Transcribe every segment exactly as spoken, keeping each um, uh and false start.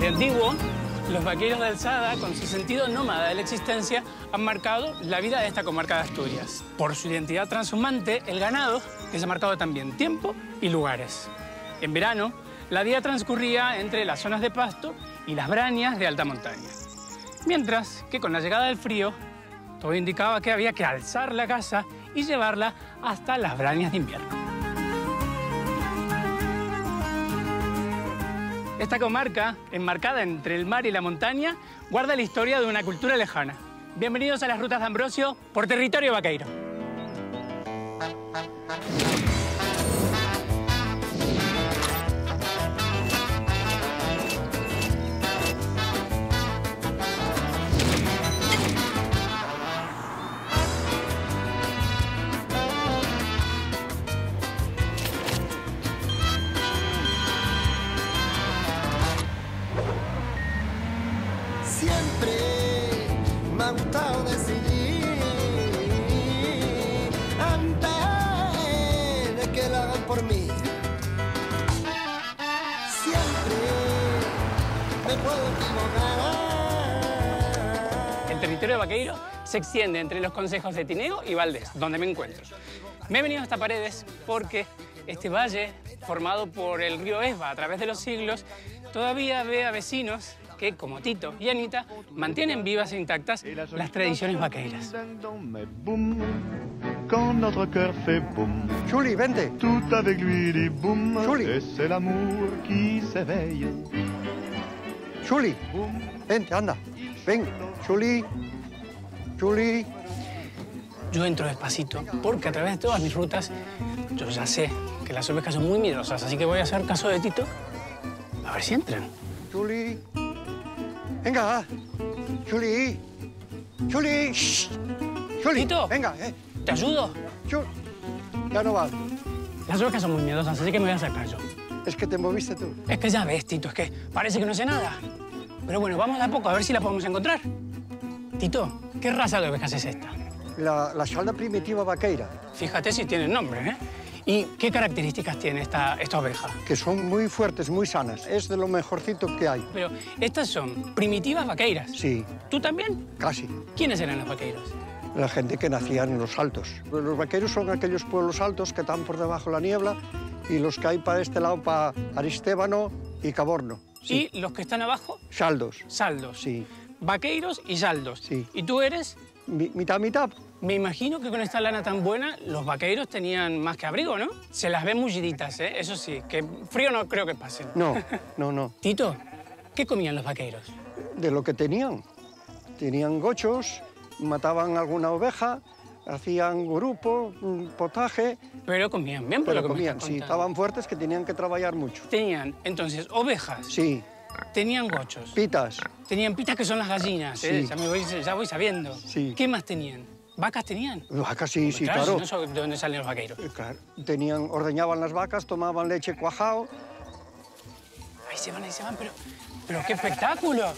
Desde antiguo, los vaqueros de alzada, con su sentido nómada de la existencia, han marcado la vida de esta comarca de Asturias. Por su identidad transhumante, el ganado les ha marcado también tiempo y lugares. En verano, la vida transcurría entre las zonas de pasto y las brañas de alta montaña. Mientras que con la llegada del frío, todo indicaba que había que alzar la casa y llevarla hasta las brañas de invierno. Esta comarca, enmarcada entre el mar y la montaña, guarda la historia de una cultura lejana. Bienvenidos a las Rutas de Ambrosio por territorio vaqueiro. Siempre me ha gustado decidir antes de que lo hagan por mí. Siempre me puedo equivocar. El territorio vaqueiro se extiende entre los concejos de Tineo y Valdés, donde me encuentro. Me he venido hasta Paredes porque este valle, formado por el río Esba a través de los siglos, todavía ve a vecinos que, como Tito y Anita, mantienen vivas e intactas las tradiciones vaqueiras. Quand notre cœur fait boum, Chuli, vente. tout avec lui dit boum, Chuli. et c'est l'amour qui s'éveille. Chuli, vente, anda. Ven, Chuli. Chuli. Yo entro despacito porque a través de todas mis rutas yo ya sé que las ovejas son muy miedosas, así que voy a hacer caso de Tito a ver si entran. Chuli. Venga, va. Chuli. Chuli. Shh. Chuli. Tito. Venga, eh. ¿Te ayudo? Chuli. Ya no vale. Las ovejas son muy miedosas, así que me voy a acercar yo. Es que te moviste tú. Es que ya ves, Tito, es que parece que no sé nada. Pero bueno, vamos de a poco a ver si la podemos encontrar. Tito, ¿qué raza de ovejas es esta? La, la salda primitiva vaqueira, Fíjate si tiene nombre, ¿eh? ¿Y qué características tiene esta, esta oveja? que son muy fuertes, muy sanas. Es de lo mejorcito que hay. Pero estas son primitivas vaqueiras. Sí, ¿Tú también? casi. ¿Quiénes eran los vaqueiros? La gente que nacía en los altos. Los vaqueros son aquellos pueblos altos que están por debajo de la niebla y los que hay para este lado, para Aristévano y Caborno. Sí. ¿Y los que están abajo? Saldos. Saldos. Sí. Vaqueiros y saldos. Sí. ¿Y tú eres? Mi- mitad, mitad. Me imagino que con esta lana tan buena, los vaqueiros tenían más que abrigo, ¿no? Se las ven mulliditas, ¿eh? Eso sí, que frío no creo que pasen. No, no, no. Tito, ¿qué comían los vaqueiros? De lo que tenían. Tenían gochos, mataban alguna oveja, hacían grupo, mm, potaje, Pero comían bien, por pero lo que me comían. estás Sí, contando. estaban fuertes que tenían que trabajar mucho. Tenían, entonces, ovejas. Sí, Tenían gochos. pitas. Tenían pitas que son las gallinas, ¿eh? Sí. Ya, me voy, ya voy sabiendo. Sí. ¿Qué más tenían? ¿Vacas tenían? Vacas, sí, sí, claro. claro. Si no, so- ¿de dónde salen los vaqueiros? Eh, claro. Tenían, ordeñaban las vacas, tomaban leche cuajao. Ahí se van, ahí se van, pero, pero qué espectáculo.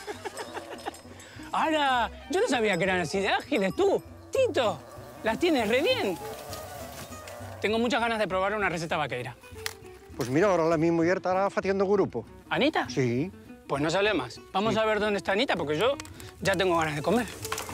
Ahora, yo no sabía que eran así de ágiles, tú. Tito, las tienes re bien. Tengo muchas ganas de probar una receta vaqueira. Pues mira, ahora la mi mujer estará haciendo grupo. ¿Anita? Sí. Pues no se hable más. Vamos a ver dónde está Anita, porque yo ya tengo ganas de comer.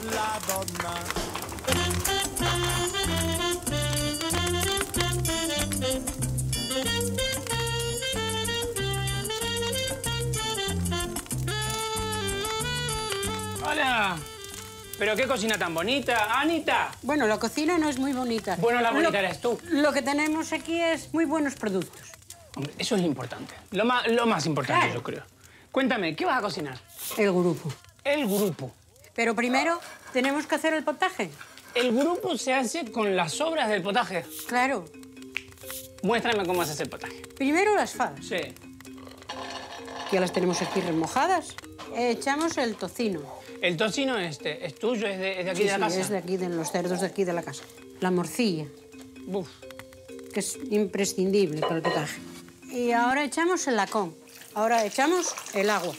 ¡Hola! ¿Pero qué cocina tan bonita? ¡Anita! Bueno, la cocina no es muy bonita. Bueno, la bonita Lo- eres tú. Lo que tenemos aquí es muy buenos productos. Hombre, eso es lo importante. Lo más, lo más importante, Claro. yo creo. Cuéntame, ¿qué vas a cocinar? El grupo. El grupo. Pero primero tenemos que hacer el potaje. El grupo se hace con las sobras del potaje. Claro. Muéstrame cómo haces el potaje. Primero las fabas. Sí. Ya las tenemos aquí remojadas. Echamos el tocino. El tocino este, ¿es tuyo? ¿Es de, es de aquí Sí, de la sí, casa? es de aquí, de los cerdos de aquí de la casa. La morcilla, Uf. que es imprescindible para el potaje. Y ahora echamos el lacón. Ahora echamos el agua.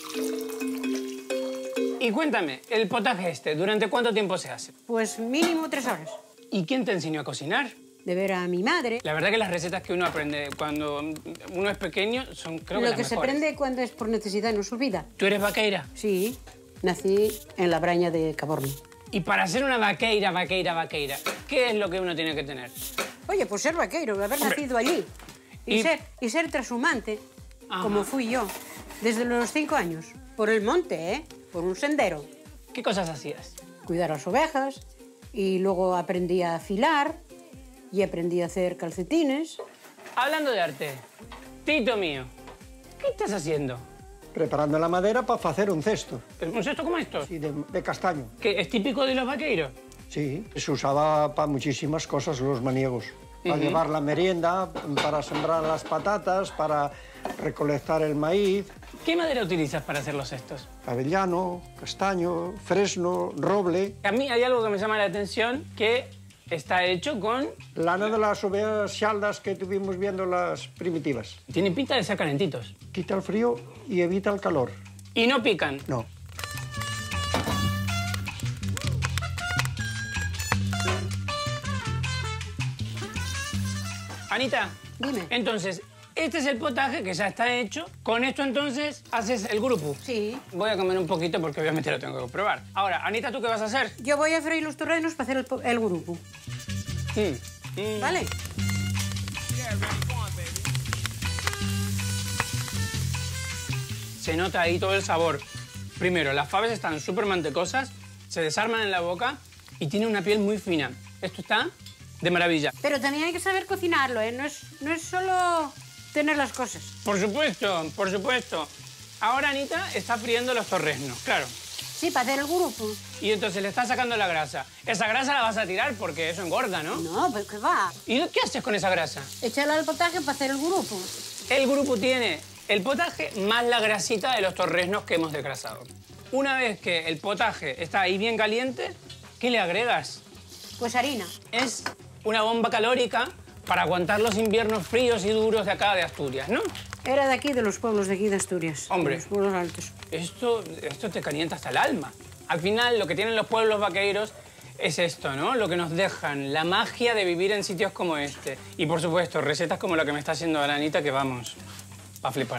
Y cuéntame, el potaje este, ¿durante cuánto tiempo se hace? Pues mínimo tres horas. ¿Y quién te enseñó a cocinar? de ver a mi madre. La verdad que las recetas que uno aprende cuando uno es pequeño son, creo que Lo las que se mejores. aprende cuando es por necesidad no se olvida. ¿Tú eres vaqueira? Sí, nací en la Braña de Caborno. Y para ser una vaqueira, vaqueira, vaqueira, ¿qué es lo que uno tiene que tener? Oye, pues ser vaqueiro, haber Hombre. nacido allí. Y, Y- ser, y ser trashumante, Ajá. como fui yo, desde los cinco años. Por el monte, ¿eh? Por un sendero. ¿Qué cosas hacías? Cuidar las ovejas. Y luego aprendí a afilar. Y aprendí a hacer calcetines. Hablando de arte, Tito mío, ¿qué estás haciendo? Preparando la madera para hacer un cesto, ¿Un cesto como estos? sí, de, de castaño. ¿Que es típico de los vaqueiros? Sí, se usaba para muchísimas cosas los maniegos. Para Ujú. llevar la merienda, para sembrar las patatas, para recolectar el maíz, ¿Qué madera utilizas para hacer los cestos? avellano, castaño, fresno, roble. A mí hay algo que me llama la atención, que está hecho con... Lana de las ovejas xaldas que tuvimos viendo las primitivas. Tiene pinta de ser calentitos. Quita el frío y evita el calor. Y no pican. No. Anita, Dime. entonces, este es el potaje que ya está hecho. Con esto, entonces, haces el grupo. Sí. Voy a comer un poquito porque obviamente lo tengo que probar. Ahora, Anita, ¿tú qué vas a hacer? Yo voy a freír los torrenos para hacer el, po- el grupo. Mm, mm. ¿Vale? Se nota ahí todo el sabor. Primero, las faves están súper mantecosas, se desarman en la boca y tiene una piel muy fina. Esto está de maravilla. Pero también hay que saber cocinarlo, ¿eh? No es, no es solo tener las cosas. Por supuesto, por supuesto. Ahora Anita está friendo los torreznos, claro. Sí, para hacer el grupo. Y entonces le está sacando la grasa. Esa grasa la vas a tirar porque eso engorda, ¿no? No, pues ¿qué va? ¿Y qué haces con esa grasa? Echarla al potaje para hacer el grupo. El grupo tiene el potaje más la grasita de los torreznos que hemos desgrasado. Una vez que el potaje está ahí bien caliente, ¿qué le agregas? Pues harina. Es una bomba calórica para aguantar los inviernos fríos y duros de acá de Asturias, ¿no? Era de aquí, de los pueblos de aquí de Asturias. Hombre. De los pueblos altos. Esto, esto te calienta hasta el alma. Al final, lo que tienen los pueblos vaqueiros es esto, ¿no? Lo que nos dejan, la magia de vivir en sitios como este. Y, por supuesto, recetas como la que me está haciendo ahora Anita, que vamos, a flipar.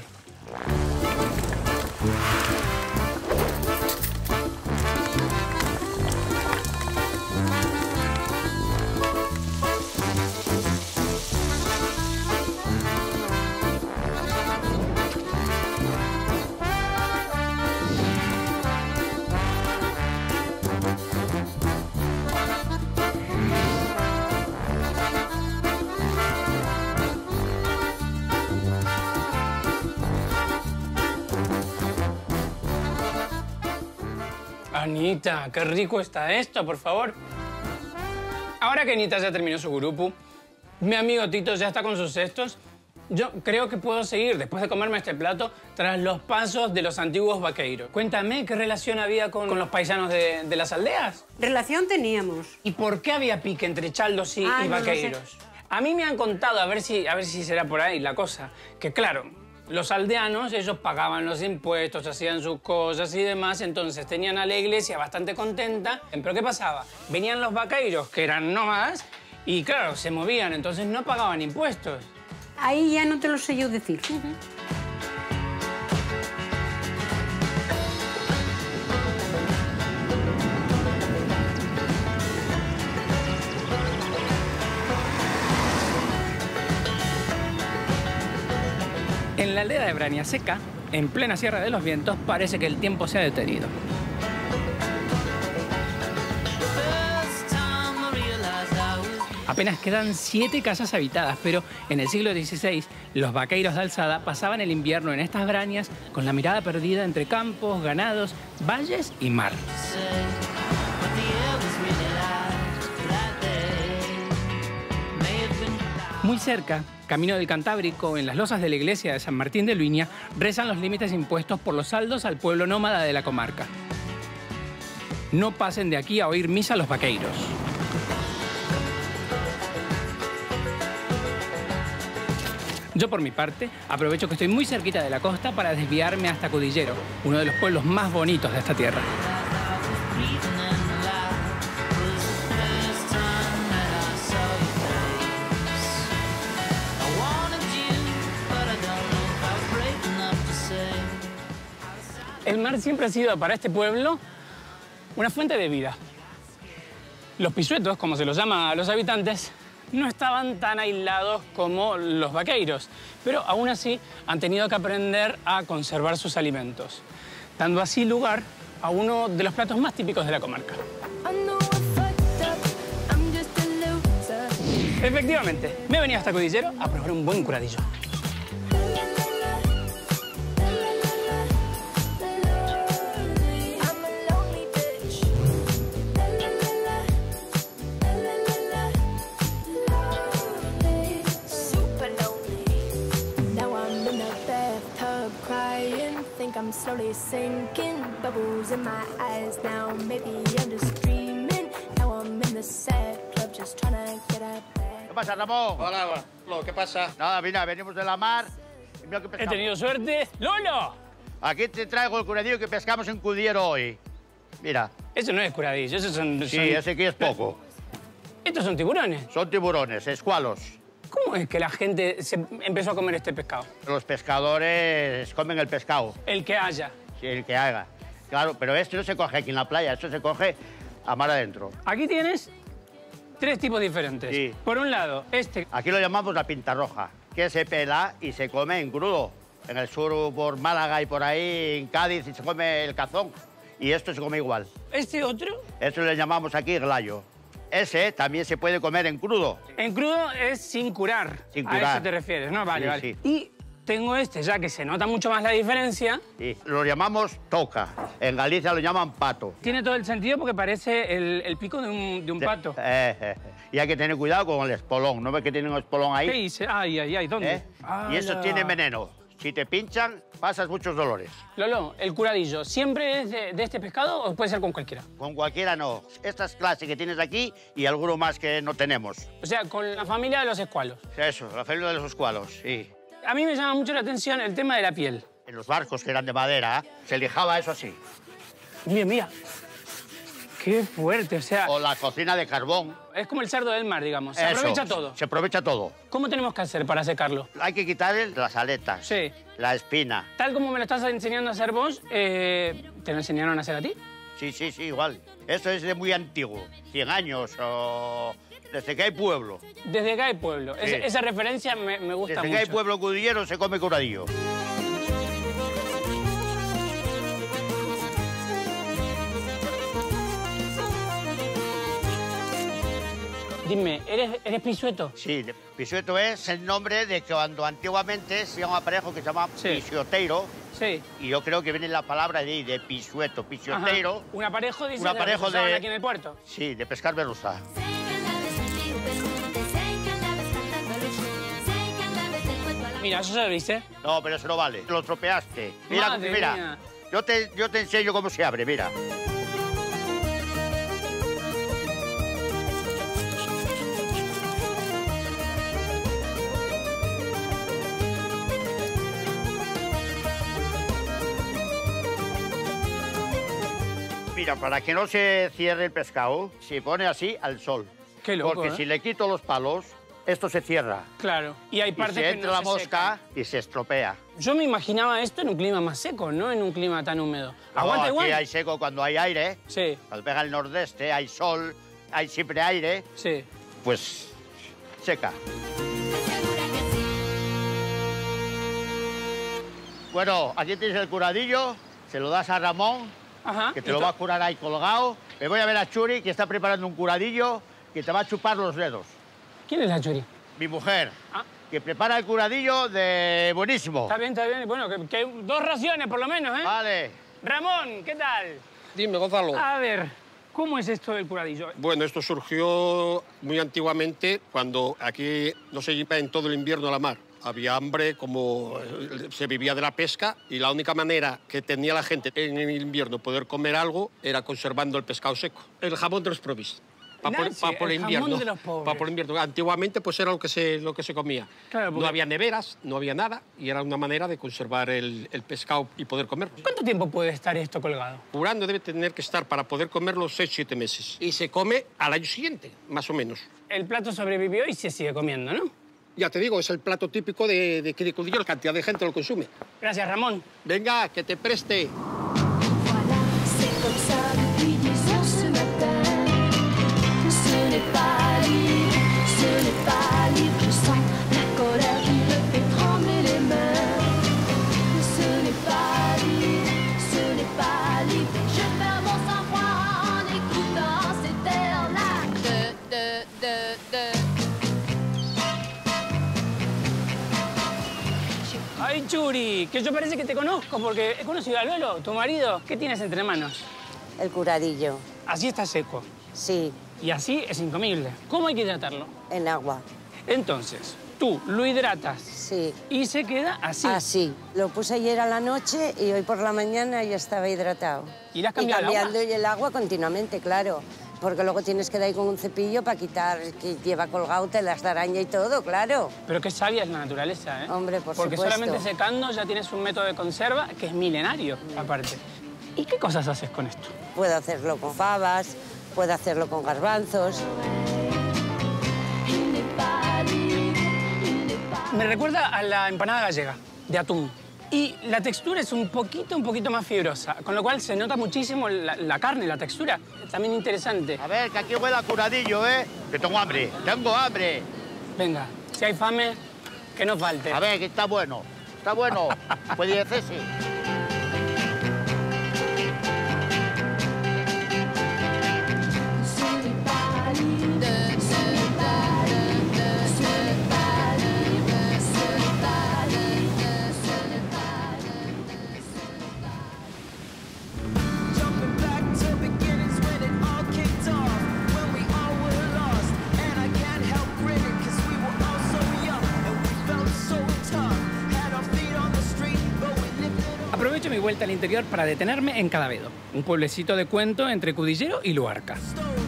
Anita, qué rico está esto, por favor. Ahora que Anita ya terminó su grupo, mi amigo Tito ya está con sus cestos, yo creo que puedo seguir, después de comerme este plato, tras los pasos de los antiguos vaqueiros. Cuéntame, ¿qué relación había con, con los paisanos de, de las aldeas? Relación teníamos. ¿Y por qué había pique entre chaldos y, Ah, y no lo vaqueiros? sé. A mí me han contado, a ver, si, a ver si será por ahí la cosa, que claro, los aldeanos, ellos pagaban los impuestos, hacían sus cosas y demás, entonces tenían a la iglesia bastante contenta. Pero ¿qué pasaba? Venían los vaqueiros, que eran nómadas, y claro, se movían, entonces no pagaban impuestos. Ahí ya no te lo sé yo decir. En la aldea de Brañaseca, en plena Sierra de los Vientos, parece que el tiempo se ha detenido. Apenas quedan siete casas habitadas, pero en el siglo dieciséis los vaqueiros de alzada pasaban el invierno en estas brañas con la mirada perdida entre campos, ganados, valles y mar. Muy cerca, camino del Cantábrico, en las losas de la iglesia de San Martín de Luña, rezan los límites impuestos por los saldos al pueblo nómada de la comarca. No pasen de aquí a oír misa los vaqueiros. Yo, por mi parte, aprovecho que estoy muy cerquita de la costa para desviarme hasta Cudillero, uno de los pueblos más bonitos de esta tierra. El mar siempre ha sido para este pueblo una fuente de vida. Los pisuetos, como se los llama a los habitantes, no estaban tan aislados como los vaqueiros, pero aún así han tenido que aprender a conservar sus alimentos, dando así lugar a uno de los platos más típicos de la comarca. Efectivamente, me he venido hasta Cudillero a probar un buen curadillo. I'm slowly sinking, bubbles in my eyes now. Maybe I'm just dreaming. Now I'm in the sad club, just trying to get out there. ¿Qué pasa, Ramón? Hola, Lolo, ¿qué pasa? Nada, mira, venimos de la mar. Y mira que He pescamos. tenido suerte. ¡Lolo! Aquí te traigo el curadillo que pescamos en Cudillero hoy. Mira. Eso no es curadillo, esos son... Sí, son... ese aquí es poco. Estos son tiburones. Son tiburones, escualos. ¿Cómo es que la gente se empezó a comer este pescado? Los pescadores comen el pescado. El que haya. Sí, el que haga. Claro, pero este no se coge aquí en la playa, esto se coge a mar adentro. Aquí tienes tres tipos diferentes. Sí. Por un lado, este... Aquí lo llamamos la pinta roja, que se pela y se come en crudo. En el sur, por Málaga y por ahí, en Cádiz, y se come el cazón. Y esto se come igual. Este otro, Esto le llamamos aquí glayo. Ese también se puede comer en crudo. en crudo es sin curar. Sin A curar. eso te refieres, ¿no? Vale, Sí, vale. sí. Y tengo este, ya que se nota mucho más la diferencia. Sí, lo llamamos toca. En Galicia lo llaman pato. Tiene todo el sentido porque parece el, el pico de un, de un pato. Eh, eh, y hay que tener cuidado con el espolón. ¿No ves que tienen un espolón ahí? ¿Qué dice? Ay, ay, ay, ¿dónde? ¿Eh? Y eso ¡Hala! tiene veneno. Si te pinchan, pasas muchos dolores. Lolo, ¿el curadillo siempre es de, de este pescado o puede ser con cualquiera? Con cualquiera no. Esta es clase que tienes aquí y alguno más que no tenemos. O sea, con la familia de los escualos. Eso, la familia de los escualos, sí. A mí me llama mucho la atención el tema de la piel. En los barcos que eran de madera, se lijaba eso así. Mira, mira. Qué fuerte, o sea, O la cocina de carbón. es como el cerdo del mar, digamos. Se Eso, aprovecha todo. Se aprovecha todo. ¿Cómo tenemos que hacer para secarlo? Hay que quitarle las aletas, Sí. la espina. Tal como me lo estás enseñando a hacer vos, eh, ¿te lo enseñaron a hacer a ti? Sí, sí, sí, igual. Esto es de muy antiguo, cien años o desde que hay pueblo. Desde que hay pueblo. Sí. Esa, esa referencia me, me gusta Desde mucho. que hay pueblo cudillero se come curadillo. Dime, ¿eres, eres pisueto? Sí, de- pisueto es el nombre de cuando antiguamente se llama un aparejo que se llama Sí. pisioteiro. Sí. Y yo creo que viene la palabra de ahí, de pisueto, Ajá. pisioteiro. Un aparejo, dice, Un aparejo de... los que usaban de- aquí en el puerto. Sí, de pescar merluza. Mira, eso se lo viste. No, pero eso no vale. Lo tropeaste. Mira, Madre mira. mía. Yo te, yo te enseño cómo se abre, mira. Mira, para que no se cierre el pescado, se pone así al sol. Qué loco, Porque ¿eh? si le quito los palos, esto se cierra. Claro. Y hay Y partes se que entra no la se mosca secan. y se estropea. Yo me imaginaba esto en un clima más seco, no en un clima tan húmedo. No, ¿Aguanta aquí igual? hay seco cuando hay aire, Sí, cuando pega el nordeste, hay sol, hay siempre aire, sí. pues seca. Bueno, aquí tienes el curadillo, se lo das a Ramón, Ajá. que te ¿y lo to- va a curar ahí colgado. Me voy a ver a Churi, que está preparando un curadillo que te va a chupar los dedos. ¿Quién es la Churi? Mi mujer, Ah, que prepara el curadillo de buenísimo. está bien, está bien. Bueno, que, que dos raciones por lo menos, ¿eh? Vale. Ramón, ¿qué tal? Dime, Gonzalo. A ver, ¿cómo es esto del curadillo? Bueno, esto surgió muy antiguamente cuando aquí no se iba en todo el invierno a la mar. Había hambre, como eh, se vivía de la pesca, y la única manera que tenía la gente en el invierno poder comer algo era conservando el pescado seco. El jamón de los provis. Para por, Nancy, pa por el jamón invierno. de los pobres. Pa por invierno. Antiguamente pues era lo que se, lo que se comía. Claro, porque- No había neveras, no había nada, y era una manera de conservar el, el pescado y poder comerlo. ¿Cuánto tiempo puede estar esto colgado? Curando debe tener que estar para poder comerlo seis, siete meses. Y se come al año siguiente, más o menos. El plato sobrevivió y se sigue comiendo, ¿no? Ya te digo, es el plato típico de, de aquí de Cudillero. La cantidad de gente lo consume. Gracias, Ramón. Venga, que te preste. Mari, que yo parece que te conozco porque he conocido a Lolo, tu marido. ¿Qué tienes entre manos? El curadillo. Así está seco. Sí. Y así es incomible. ¿Cómo hay que hidratarlo? En agua. Entonces, tú lo hidratas. Sí. Y se queda así. Así. Lo puse ayer a la noche y hoy por la mañana ya estaba hidratado. ¿Y le has cambiado y cambiando el agua? el agua continuamente, claro. Porque luego tienes que dar ahí con un cepillo para quitar que lleva colgado telas de araña y todo, claro. Pero qué sabia es la naturaleza, ¿eh? Hombre, por Porque supuesto. solamente secando ya tienes un método de conserva que es milenario, aparte. ¿Y qué cosas haces con esto? Puedo hacerlo con fabas, puedo hacerlo con garbanzos. Me recuerda a la empanada gallega, de atún. Y la textura es un poquito, un poquito más fibrosa, con lo cual se nota muchísimo la, la carne, la textura. También interesante. A ver, que aquí huele a curadillo, ¿eh? Que tengo hambre, tengo hambre. Venga, si hay fame, que no falte. A ver, que está bueno, está bueno. Puede decirse. Aprovecho mi vuelta al interior para detenerme en Cadavedo, un pueblecito de cuento entre Cudillero y Luarca.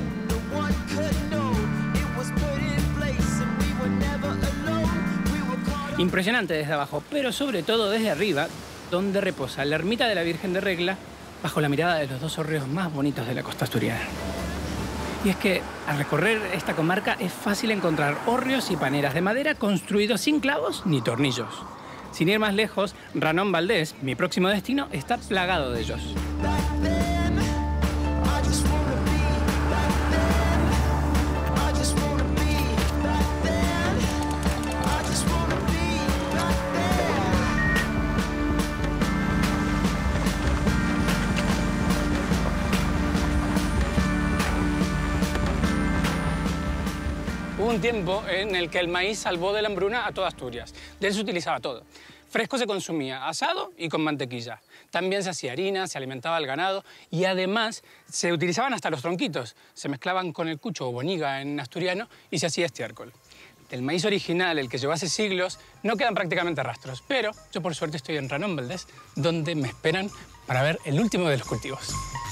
Impresionante desde abajo, pero sobre todo desde arriba, donde reposa la ermita de la Virgen de Regla, bajo la mirada de los dos hórreos más bonitos de la costa asturiana. Y es que al recorrer esta comarca es fácil encontrar hórreos y paneras de madera construidos sin clavos ni tornillos. Sin ir más lejos, Ranón Valdés, mi próximo destino, está plagado de ellos. Hubo un tiempo en el que el maíz salvó de la hambruna a toda Asturias. De él se utilizaba todo. Fresco se consumía, asado y con mantequilla. También se hacía harina, se alimentaba el ganado y además se utilizaban hasta los tronquitos. Se mezclaban con el cucho o boniga en asturiano y se hacía estiércol. Del maíz original, el que llevó hace siglos, no quedan prácticamente rastros. Pero yo por suerte estoy en Ranón Valdés, donde me esperan para ver el último de los cultivos.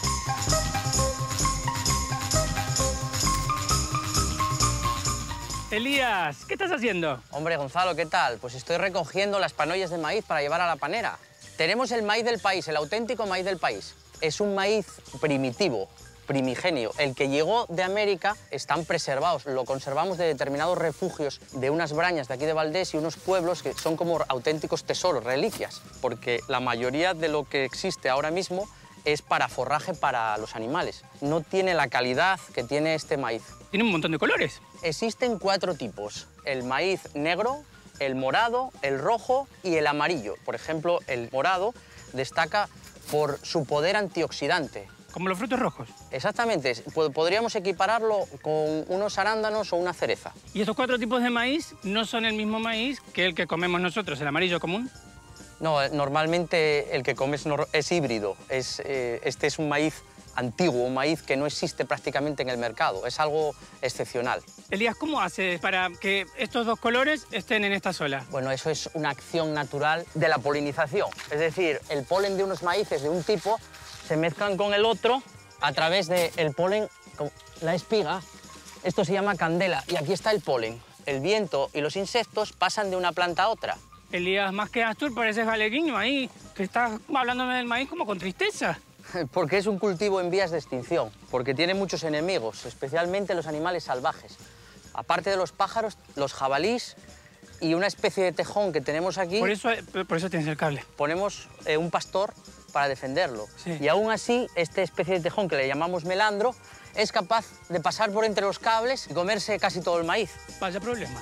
Elías, ¿qué estás haciendo? Hombre, Gonzalo, ¿qué tal? Pues estoy recogiendo las panollas de maíz para llevar a la panera. Tenemos el maíz del país, el auténtico maíz del país. Es un maíz primitivo, primigenio. El que llegó de América están preservados. Lo conservamos de determinados refugios de unas brañas de aquí de Valdés y unos pueblos que son como auténticos tesoros, reliquias. Porque la mayoría de lo que existe ahora mismo es para forraje para los animales. No tiene la calidad que tiene este maíz. Tiene un montón de colores. Existen cuatro tipos. El maíz negro, el morado, el rojo y el amarillo. Por ejemplo, el morado destaca por su poder antioxidante. Como los frutos rojos. Exactamente. Podríamos equipararlo con unos arándanos o una cereza. ¿Y estos cuatro tipos de maíz no son el mismo maíz que el que comemos nosotros, el amarillo común? No, normalmente el que comes es híbrido. Es, eh, este es un maíz antiguo, un maíz que no existe prácticamente en el mercado. Es algo excepcional. Elías, ¿cómo haces para que estos dos colores estén en esta sola? Bueno, eso es una acción natural de la polinización. Es decir, el polen de unos maíces de un tipo se mezclan con el otro a través del polen, la espiga. Esto se llama candela y aquí está el polen. El viento y los insectos pasan de una planta a otra. Elías, más que Astur, pareces galeguiño ahí, que estás hablándome del maíz como con tristeza. Porque es un cultivo en vías de extinción, porque tiene muchos enemigos, especialmente los animales salvajes. Aparte de los pájaros, los jabalís y una especie de tejón que tenemos aquí... Por eso, por eso tienes el cable. Ponemos eh, un pastor para defenderlo. Sí. Y aún así, esta especie de tejón que le llamamos melandro es capaz de pasar por entre los cables y comerse casi todo el maíz. Vaya problema.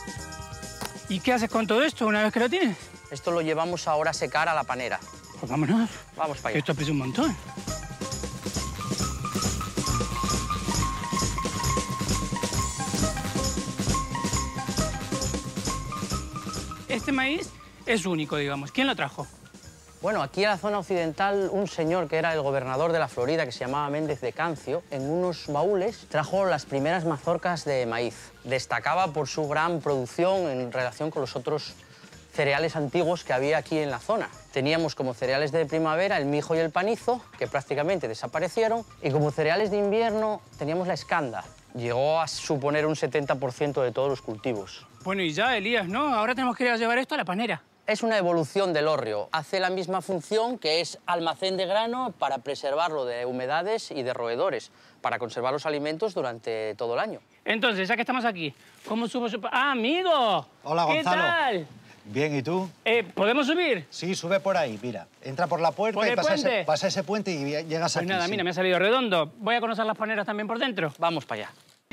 ¿Y qué haces con todo esto una vez que lo tienes? Esto lo llevamos ahora a secar a la panera. Pues vámonos. Vamos para allá. Esto pesa un montón. Este maíz es único, digamos. ¿Quién lo trajo? Bueno, aquí en la zona occidental, un señor que era el gobernador de la Florida, que se llamaba Méndez de Cancio, en unos baúles trajo las primeras mazorcas de maíz. Destacaba por su gran producción en relación con los otros cereales antiguos que había aquí en la zona. Teníamos como cereales de primavera el mijo y el panizo, que prácticamente desaparecieron, y como cereales de invierno teníamos la escanda. Llegó a suponer un setenta por ciento de todos los cultivos. Bueno, y ya, Elías, ¿no? Ahora tenemos que ir a llevar esto a la panera. Es una evolución del hórreo. Hace la misma función, que es almacén de grano para preservarlo de humedades y de roedores, para conservar los alimentos durante todo el año. Entonces, ya que estamos aquí, ¿cómo subo? Su... ¡Ah, amigo! Hola, Gonzalo. ¿Qué tal? Bien, ¿y tú? Eh, ¿Podemos subir? Sí, sube por ahí, mira. Entra por la puerta ¿Por y el pasa puente? ese, pasa ese puente y llegas Pues aquí. nada, sí. mira, me ha salido redondo. Voy a conocer las paneras también por dentro. Vamos para allá.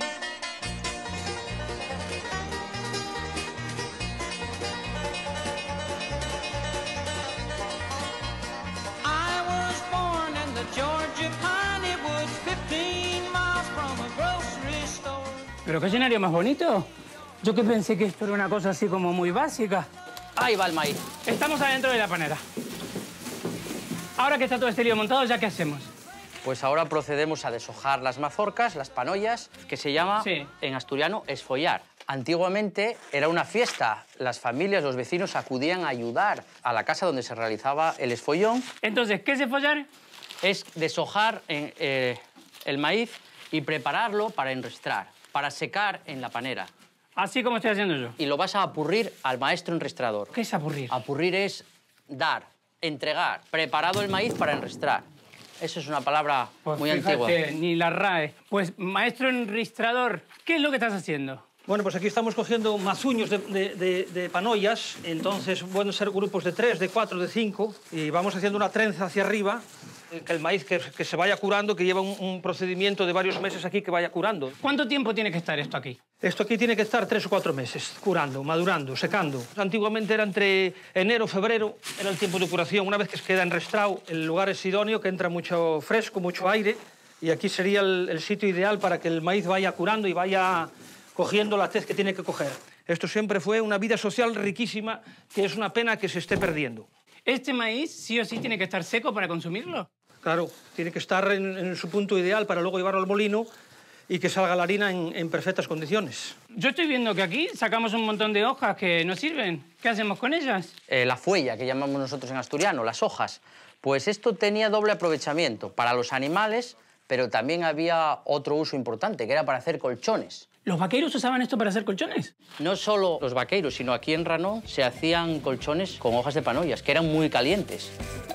¿Pero qué escenario más bonito? Yo que pensé que esto era una cosa así como muy básica. Ahí va el maíz. Estamos adentro de la panera. Ahora que está todo este lío montado, ¿ya qué hacemos? Pues ahora procedemos a deshojar las mazorcas, las panollas, que se llama Sí. en asturiano esfollar. Antiguamente era una fiesta. Las familias, los vecinos acudían a ayudar a la casa donde se realizaba el esfollón. Entonces, ¿qué es esfollar? Es deshojar en, eh, el maíz y prepararlo para enrestrar, para secar en la panera. Así como estoy haciendo yo. Y lo vas a apurrir al maestro enrestrador. ¿Qué es apurrir? Apurrir es dar, entregar, preparado el maíz para enrestrar. Eso es una palabra Pues muy fíjate, antigua. ni la R A E. Pues, maestro enristrador, ¿qué es lo que estás haciendo? Bueno, pues aquí estamos cogiendo mazuños de, de, de, de panollas, entonces pueden ser grupos de tres, de cuatro, de cinco, y vamos haciendo una trenza hacia arriba, que el maíz que, que se vaya curando, que lleva un, un procedimiento de varios meses aquí que vaya curando. ¿Cuánto tiempo tiene que estar esto aquí? Esto aquí tiene que estar tres o cuatro meses, curando, madurando, secando. Antiguamente era entre enero, febrero, era el tiempo de curación. Una vez que se queda enrestrado, el lugar es idóneo, que entra mucho fresco, mucho aire, y aquí sería el, el sitio ideal para que el maíz vaya curando y vaya cogiendo la tez que tiene que coger. Esto siempre fue una vida social riquísima, que es una pena que se esté perdiendo. ¿Este maíz sí o sí tiene que estar seco para consumirlo? Claro, tiene que estar en, en su punto ideal para luego llevarlo al molino y que salga la harina en, en perfectas condiciones. Yo estoy viendo que aquí sacamos un montón de hojas que no sirven. ¿Qué hacemos con ellas? Eh, la fuella, que llamamos nosotros en asturiano, las hojas. Pues esto tenía doble aprovechamiento para los animales, pero también había otro uso importante, que era para hacer colchones. ¿Los vaqueros usaban esto para hacer colchones? No solo los vaqueros, sino aquí en Ranón se hacían colchones con hojas de panollas, que eran muy calientes.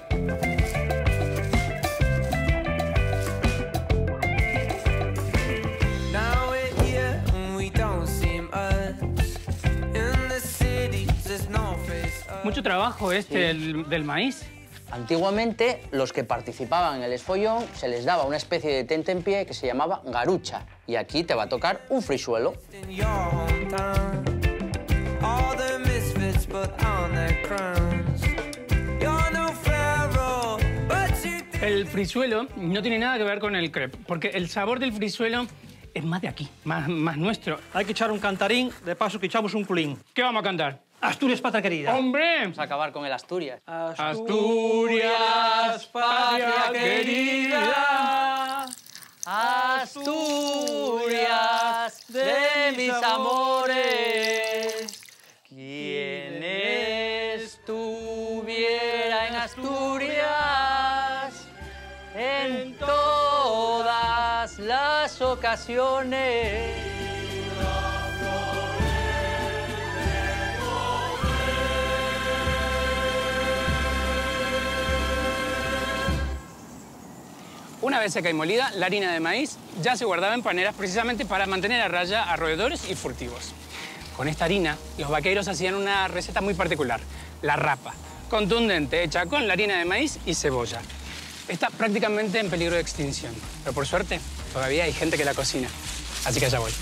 Mucho trabajo este Sí. del, del maíz. Antiguamente, los que participaban en el esfollón se les daba una especie de tentempié que se llamaba garucha. Y aquí te va a tocar un frisuelo. El frisuelo no tiene nada que ver con el crepe, porque el sabor del frisuelo es más de aquí, más, más nuestro. Hay que echar un cantarín, de paso que echamos un culín. ¿Qué vamos a cantar? Asturias, patria querida. ¡Hombre! Vamos a acabar con el Asturias. Asturias, patria querida. Asturias de mis amores. Quien estuviera en Asturias en todas las ocasiones. Una vez seca y molida, la harina de maíz ya se guardaba en paneras precisamente para mantener a raya a roedores y furtivos. Con esta harina, los vaqueros hacían una receta muy particular, la rapa, contundente, hecha con la harina de maíz y cebolla. Está prácticamente en peligro de extinción, pero por suerte todavía hay gente que la cocina. Así que allá voy.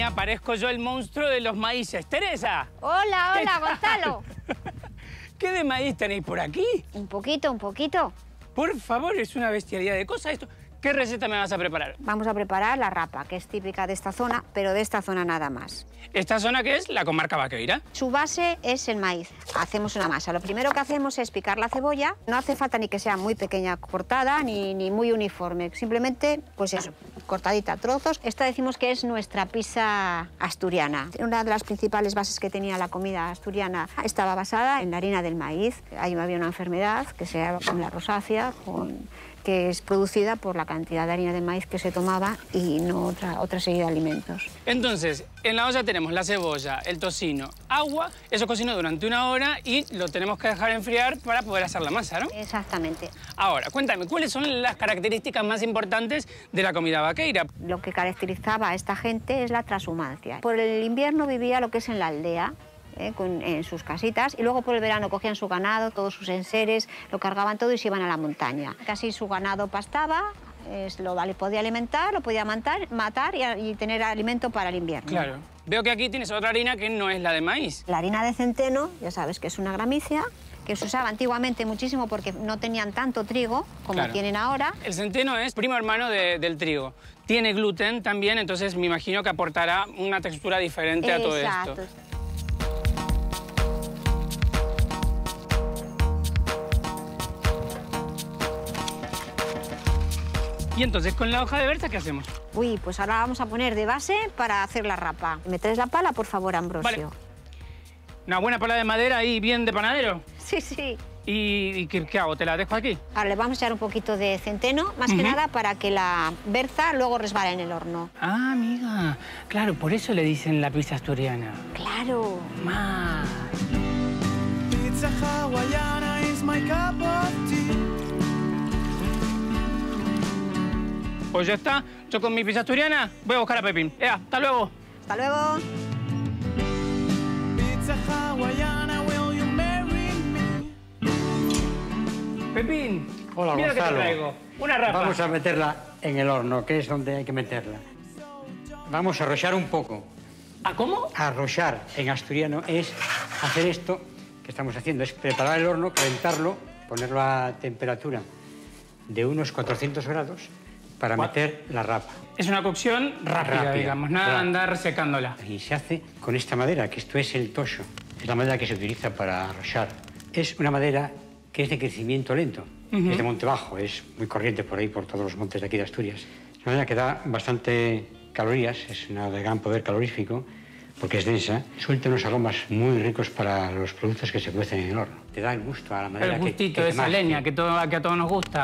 mía, parezco yo el monstruo de los maíces. ¡Teresa! Hola, hola, Gonzalo. ¿Qué de maíz tenéis por aquí? Un poquito, un poquito. Por favor, es una bestialidad de cosas esto. ¿Qué receta me vas a preparar? Vamos a preparar la rapa, que es típica de esta zona, pero de esta zona nada más. ¿Esta zona qué es? La comarca vaqueira. Su base es el maíz. Hacemos una masa. Lo primero que hacemos es picar la cebolla. No hace falta ni que sea muy pequeña cortada, ni, ni muy uniforme. Simplemente, pues eso, cortadita a trozos. Esta decimos que es nuestra pizza asturiana. Una de las principales bases que tenía la comida asturiana estaba basada en la harina del maíz. Ahí había una enfermedad que se llama la rosácea, con... que es producida por la cantidad de harina de maíz que se tomaba y no otra, otra serie de alimentos. Entonces, en la olla tenemos la cebolla, el tocino, agua, eso cocinó durante una hora y lo tenemos que dejar enfriar para poder hacer la masa, ¿no? Exactamente. Ahora, cuéntame, ¿cuáles son las características más importantes de la comida vaqueira? Lo que caracterizaba a esta gente es la trashumancia. Por el invierno vivía lo que es en la aldea, Eh, con, en sus casitas, y luego por el verano cogían su ganado, todos sus enseres, lo cargaban todo y se iban a la montaña. Casi su ganado pastaba, es, lo podía alimentar, lo podía matar, matar y, y tener alimento para el invierno. Claro. Veo que aquí tienes otra harina que no es la de maíz. La harina de centeno, ya sabes que es una gramicia, que se usaba antiguamente muchísimo porque no tenían tanto trigo como Claro. tienen ahora. El centeno es primo hermano de, del trigo. Tiene gluten también, entonces me imagino que aportará una textura diferente a todo Exacto. esto. Y entonces, con la hoja de berza, ¿qué hacemos? Uy, pues ahora vamos a poner de base para hacer la rapa. ¿Me traes la pala, por favor, Ambrosio? Vale. Una buena pala de madera ahí, bien de panadero. Sí, sí. ¿Y, y qué, qué hago? ¿Te la dejo aquí? Ahora le vamos a echar un poquito de centeno, más uh-huh. que nada para que la berza luego resbale en el horno. Ah, amiga. Claro, por eso le dicen la pizza asturiana. Claro. Más. Pizza hawaiana is my cup of tea. Pues ya está. Yo con mi pizza asturiana voy a buscar a Pepín. ¡Ea, hasta luego! ¡Hasta luego! Pizza hawaiana, will you marry me? Pepín, hola, mira Gonzalo. que te traigo. Una rapa. Vamos a meterla en el horno, que es donde hay que meterla. Vamos a arrochar un poco. ¿A cómo? Arrochar en asturiano es hacer esto que estamos haciendo. Es preparar el horno, calentarlo, ponerlo a temperatura de unos cuatrocientos grados para What? meter la rapa. Es una cocción rápida, rápida digamos, nada de andar secándola. Y se hace con esta madera, que esto es el tosho. Es la madera que se utiliza para arrochar. Es una madera que es de crecimiento lento. Uh-huh. Es de monte bajo, es muy corriente por ahí, por todos los montes de aquí de Asturias. Es una madera que da bastante calorías, es una de gran poder calorífico, porque es densa. Suelta unos aromas muy ricos para los productos que se cuecen en el horno. Te da el gusto a la madera. El gustito que, que de esa leña que, todo, que a todos nos gusta.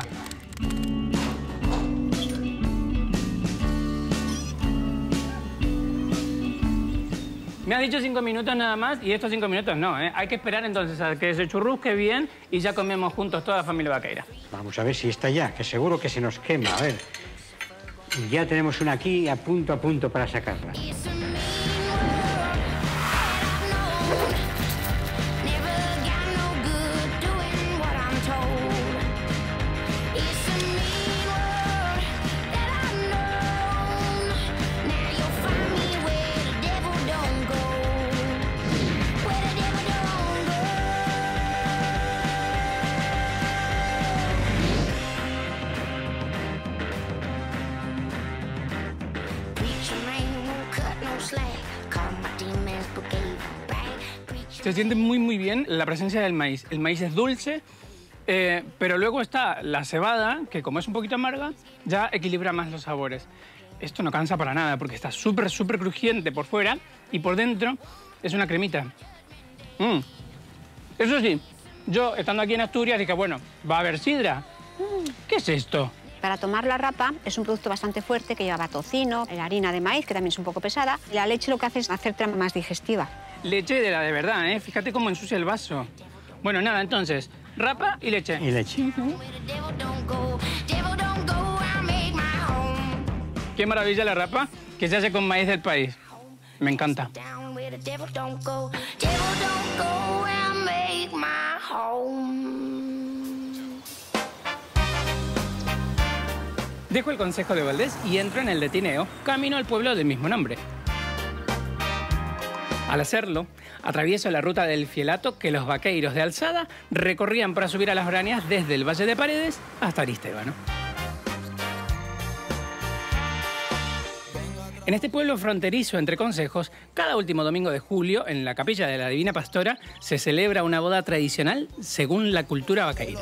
Me has dicho cinco minutos nada más y estos cinco minutos no, ¿eh? Hay que esperar entonces a que se churrusque bien y ya comemos juntos toda la familia vaqueira. Vamos a ver si está ya, que seguro que se nos quema. A ver, ya tenemos una aquí a punto a punto para sacarla. Se siente muy, muy bien la presencia del maíz. El maíz es dulce, eh, pero luego está la cebada, que como es un poquito amarga, ya equilibra más los sabores. Esto no cansa para nada, porque está súper, súper crujiente por fuera y por dentro es una cremita. Mm. Eso sí, yo, estando aquí en Asturias, dije, bueno, va a haber sidra. ¿Qué es esto? Para tomar la rapa es un producto bastante fuerte que lleva tocino, la harina de maíz, que también es un poco pesada. Y la leche lo que hace es hacerte más digestiva. Leche de la de verdad, ¿eh? Fíjate cómo ensucia el vaso. Bueno, nada, entonces, rapa y leche. Y leche. Uh-huh. Qué maravilla la rapa, que se hace con maíz del país. Me encanta. Dejo el consejo de Valdés y entro en el de Tineo, camino al pueblo del mismo nombre. Al hacerlo, atraviesa la ruta del Fielato que los vaqueiros de Alzada recorrían para subir a las Brañas desde el Valle de Paredes hasta Aristébano. En este pueblo fronterizo entre concejos, cada último domingo de julio, en la capilla de la Divina Pastora, se celebra una boda tradicional según la cultura vaqueira.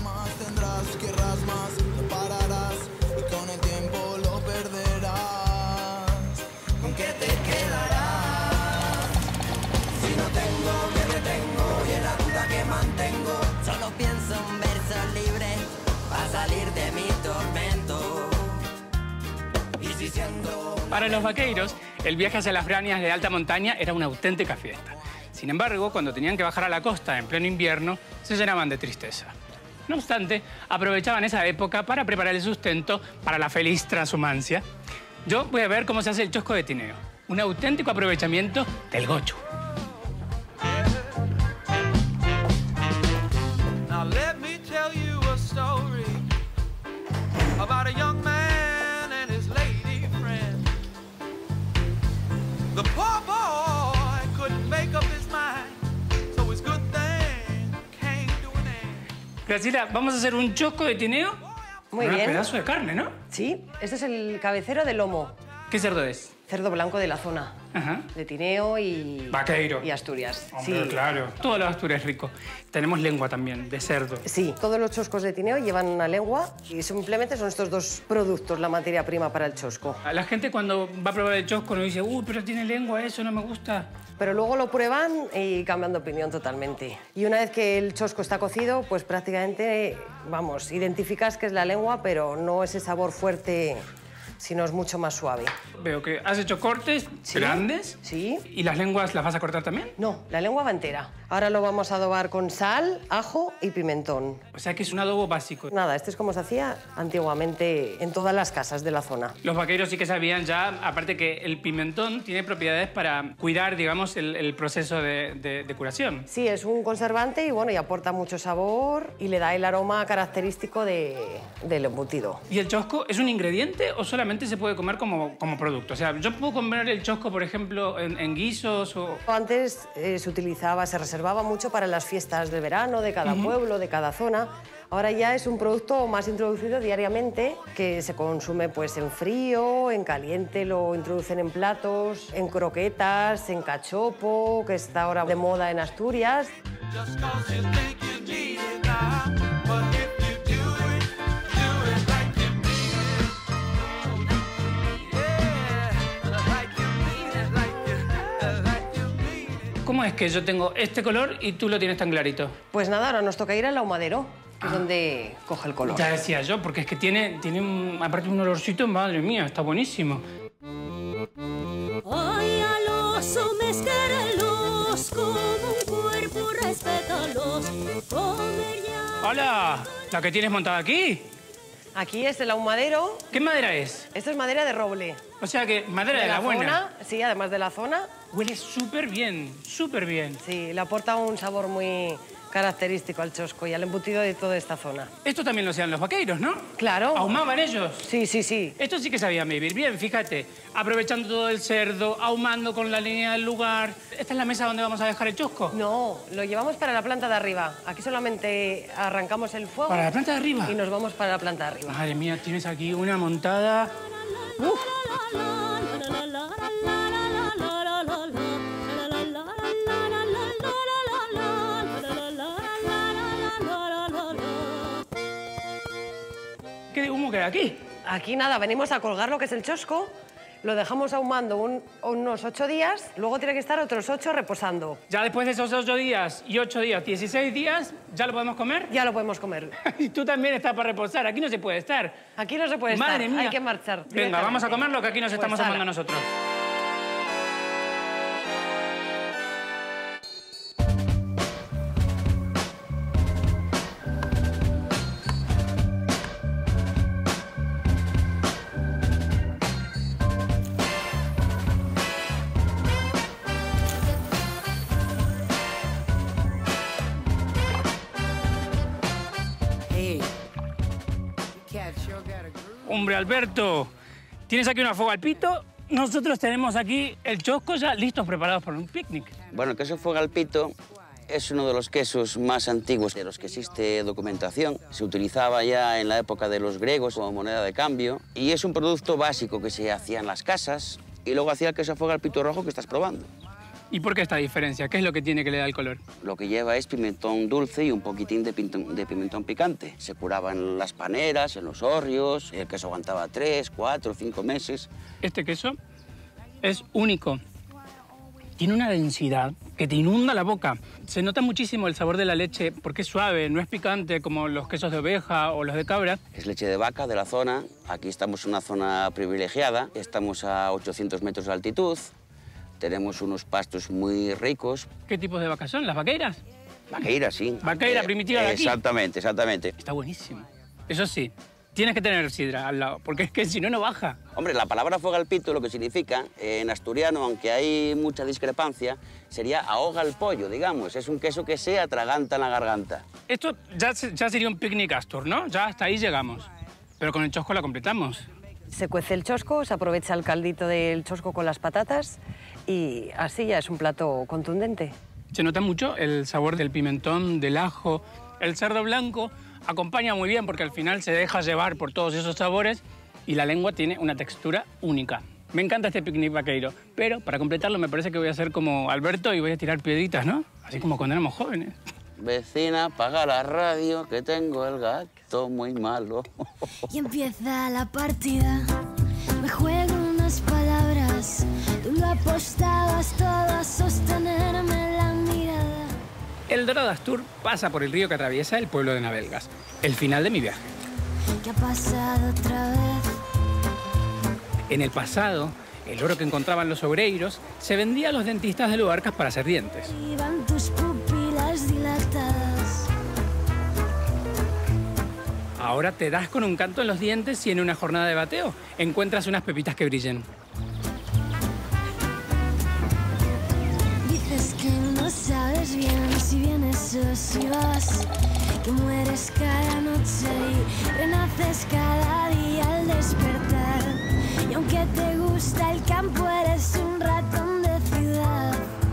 Para los vaqueiros, el viaje hacia las Brañas de alta montaña era una auténtica fiesta. Sin embargo, cuando tenían que bajar a la costa en pleno invierno, se llenaban de tristeza. No obstante, aprovechaban esa época para preparar el sustento para la feliz transhumancia. Yo voy a ver cómo se hace el chosco de Tineo, un auténtico aprovechamiento del gochu. Now let me tell you a story about a young man and his lady friend. The poor boy couldn't make up his mind, so his good thing came to an end. Graciela, vamos a hacer un chosco de Tineo. Muy Un bien. pedazo de carne, ¿no? Sí, este es el cabecero de lomo. ¿Qué cerdo es? Cerdo blanco de la zona. Ajá. De Tineo y... Vaqueiro. Y Asturias. Hombre, sí. claro. Todo lo de Asturias es rico. Tenemos lengua también, de cerdo. Sí, todos los choscos de Tineo llevan una lengua y simplemente son estos dos productos la materia prima para el chosco. La gente cuando va a probar el chosco nos dice, uy, pero tiene lengua, eso no me gusta. Pero luego lo prueban y cambian de opinión totalmente. Y una vez que el chosco está cocido, pues prácticamente, vamos, identificas que es la lengua, pero no ese sabor fuerte, sino es mucho más suave. Veo que has hecho cortes ¿Sí? grandes. Sí. ¿Y las lenguas las vas a cortar también? No, la lengua va entera. Ahora lo vamos a adobar con sal, ajo y pimentón. O sea que es un adobo básico. Nada, este es como se hacía antiguamente en todas las casas de la zona. Los vaqueros sí que sabían ya, aparte que el pimentón tiene propiedades para cuidar, digamos, el, el proceso de, de, de curación. Sí, es un conservante y bueno, y aporta mucho sabor y le da el aroma característico de, del embutido. ¿Y el chosco es un ingrediente o solamente se puede comer como, como producto? O sea, yo puedo comer el chosco, por ejemplo, en, en guisos o... Antes eh, se utilizaba, se reservaba mucho para las fiestas de verano de cada Ujú. pueblo, de cada zona. Ahora ya es un producto más introducido diariamente que se consume pues en frío, en caliente, lo introducen en platos, en croquetas, en cachopo, que está ahora de moda en Asturias. Just 'cause you think you need it now, but if you do it, do it like you mean it. Yeah, like you mean it, like you, like you mean it. ¿Cómo es que yo tengo este color y tú lo tienes tan clarito? Pues nada, ahora nos toca ir al ahumadero, que es donde coge el color. Ya decía yo, porque es que tiene, tiene un, aparte un olorcito, madre mía, está buenísimo. Ay, a los hombres quérelos como un cuerpo, respétalos. Comer ya. ¡Hola! ¿La que tienes montada aquí? Aquí es el ahumadero. ¿Qué madera es? Esto es madera de roble. O sea que madera de, la, buena. Zona, sí, además de la zona. Huele súper bien, súper bien. Sí, le aporta un sabor muy característico al chosco y al embutido de toda esta zona. Esto también lo hacían los vaqueiros, ¿no? Claro. ¿Ahumaban ellos? Sí, sí, sí. Esto sí que sabían vivir bien, fíjate. Aprovechando todo el cerdo, ahumando con la línea del lugar. ¿Esta es la mesa donde vamos a dejar el chosco? No, lo llevamos para la planta de arriba. Aquí solamente arrancamos el fuego. ¿Para la planta de arriba? Y nos vamos para la planta de arriba. Madre mía, tienes aquí una montada. Uf. ¿Qué humo queda aquí? Aquí nada, venimos a colgar lo que es el chosco, lo dejamos ahumando un- unos ocho días, luego tiene que estar otros ocho reposando. Ya después de esos ocho días y ocho días, dieciséis días, ¿ya lo podemos comer? Ya lo podemos comer. Y tú también estás para reposar, aquí no se puede estar. Aquí no se puede Madre estar, mía. hay que marchar. Venga, vamos a directamente. comer lo que aquí nos Pues estamos ala. ahumando nosotros. Hombre, Alberto, tienes aquí una fuego al pito nosotros tenemos aquí el chosco ya listos, preparados para un picnic. Bueno, el queso Fuegalpito es uno de los quesos más antiguos de los que existe documentación. Se utilizaba ya en la época de los griegos como moneda de cambio y es un producto básico que se hacía en las casas y luego hacía el queso Fuegalpito rojo que estás probando. ¿Y por qué esta diferencia? ¿Qué es lo que tiene que le da el color? Lo que lleva es pimentón dulce y un poquitín de, de pimentón picante. Se curaba en las paneras, en los hórreos, el queso aguantaba tres, cuatro, cinco meses. Este queso es único. Tiene una densidad que te inunda la boca. Se nota muchísimo el sabor de la leche porque es suave, no es picante como los quesos de oveja o los de cabra. Es leche de vaca de la zona. Aquí estamos en una zona privilegiada. Estamos a ochocientos metros de altitud. Tenemos unos pastos muy ricos. ¿Qué tipos de vacas son? ¿Las vaqueiras? Vaqueira, sí. Vaqueira primitiva de aquí. Exactamente, exactamente. Está buenísimo. Eso sí, tienes que tener sidra al lado, porque es que si no, no baja. Hombre, la palabra Fuegalpito lo que significa, eh, en asturiano, aunque hay mucha discrepancia, sería ahoga el pollo, digamos. Es un queso que se atraganta en la garganta. Esto ya, ya sería un picnic Astur, ¿no? Ya hasta ahí llegamos. Pero con el chosco la completamos. Se cuece el chosco, se aprovecha el caldito del chosco con las patatas y así ya es un plato contundente. Se nota mucho el sabor del pimentón, del ajo. El cerdo blanco acompaña muy bien porque al final se deja llevar por todos esos sabores y la lengua tiene una textura única. Me encanta este picnic vaqueiro, pero para completarlo me parece que voy a hacer como Alberto y voy a tirar piedritas, ¿no? Así como cuando éramos jóvenes. Vecina, apaga la radio, que tengo el gato muy malo. Y empieza la partida. Me juego unas palabras. Tú lo apostabas todo a sostenerme la mirada. El Dorado Astur pasa por el río que atraviesa el pueblo de Navelgas. El final de mi viaje. ¿Qué ha pasado otra vez? En el pasado, el oro que encontraban los obreiros se vendía a los dentistas de Luarcas para hacer dientes. Iban tus pupilas dilatadas. Ahora te das con un canto en los dientes y en una jornada de bateo encuentras unas pepitas que brillen. Dices que no sabes bien si vienes o si vas, que mueres cada noche y renaces cada día al despertar. Y aunque te gusta el campo, eres un ratón de ciudad.